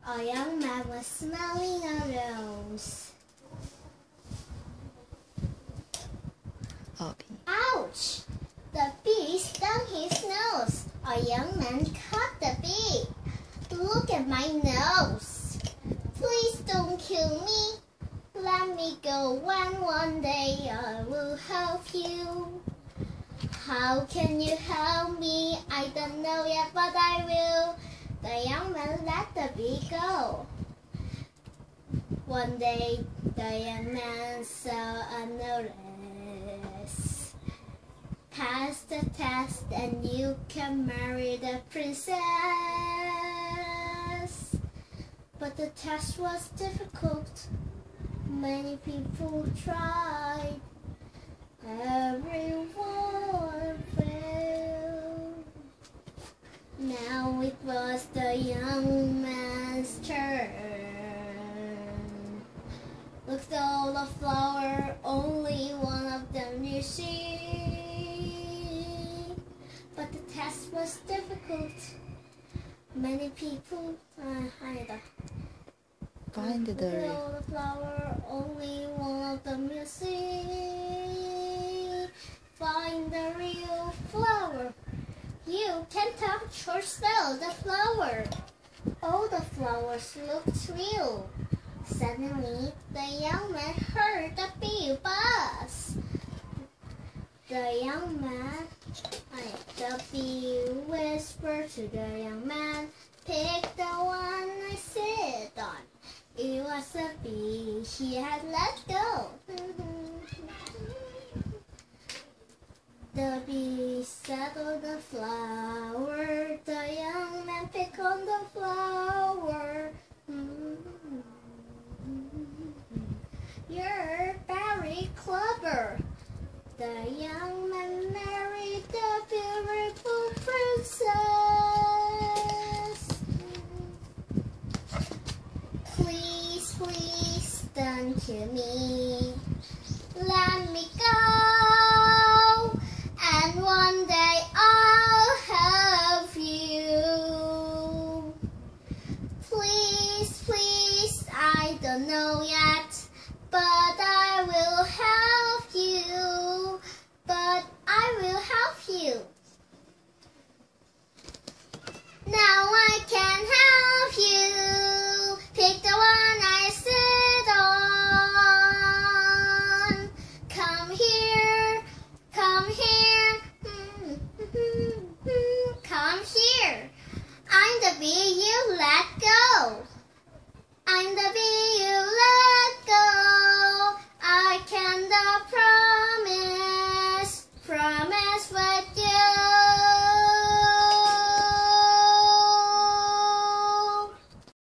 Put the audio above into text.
A young man was smelling a rose. Ouch! The bee stung his nose. A young man caught the bee. Look at my nose. Please don't kill me. Let me go one day I will help you. How can you help me? I don't know yet, but I will. The young man let the bee go. One day, the young man saw a notice. Pass the test and you can marry the princess. But the test was difficult. Many people tried. Everyone failed. Now it was the young man's turn. Look at all the flowers, only one of them you see. But the test was difficult. Many people Find the all the flower, only one of them you see. Find the real flower. You can touch or smell the flower. All the flowers looked real. Suddenly, the young man heard the bee buzz. The bee whispered to the young man, pick the one I sit on. It was a bee he had let go. The bee sat on the flower. The young man picked on the flower. You're very clever. The young man married the beautiful princess. Please, please don't kill me. Let me go, and one day I'll help you. Please, please, I don't know yet, but